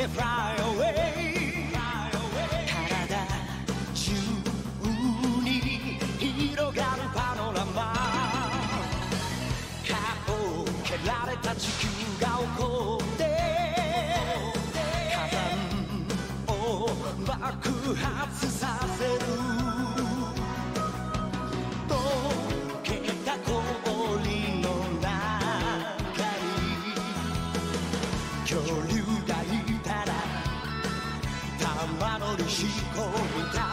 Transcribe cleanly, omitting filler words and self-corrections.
て Fly away 体中に広がるパノラマ顔を蹴られた地球が怒って火山を爆発させる溶けた氷の中に恐竜がいたら玉乗り仕込みた